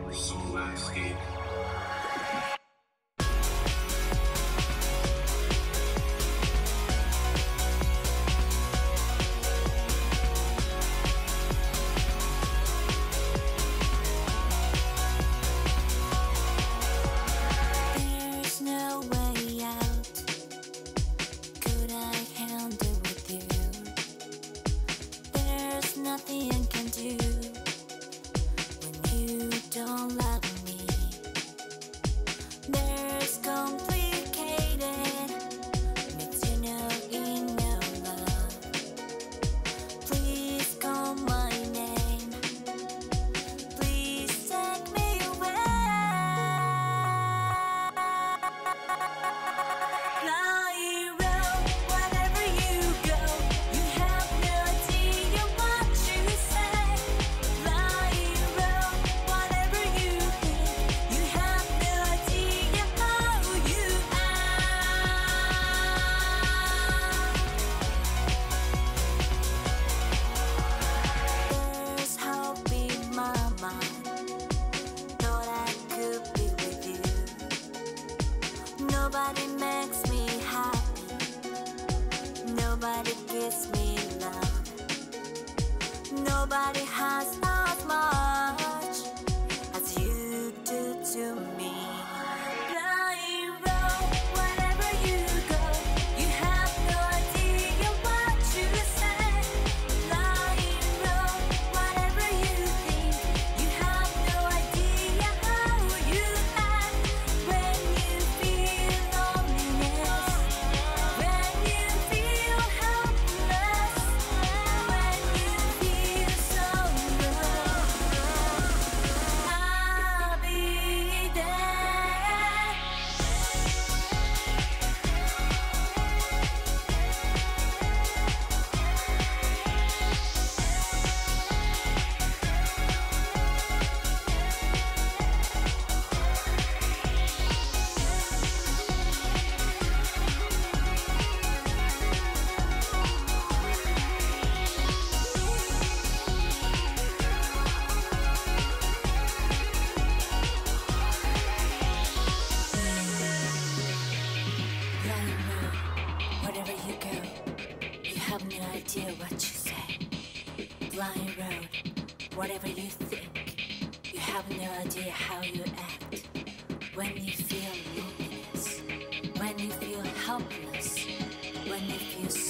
Soul Landscape. There's no way out. Could I handle with you? There's nothing I can do when you don't love me. There's complicated, makes you know in no love. Please call my name. Please take me away. Fly round wherever you go. You have no idea what you say. Fly round whatever you think. You have no idea how you act. There's hope in my mind. Thought I could be with you. Nobody makes me happy. Nobody gives me love. Nobody has as much as you do to me. Flying round wherever you go. You have no idea what you say. Flying round whatever you think. You have no idea how you act when you feel loneliness. When you feel helpless. When you feel so low. I'll be there. Flying round, wherever you go, you have no idea what you say. Flying road, whatever you think, you have no idea how you act. When you feel loneliness, when you feel helpless, when you feel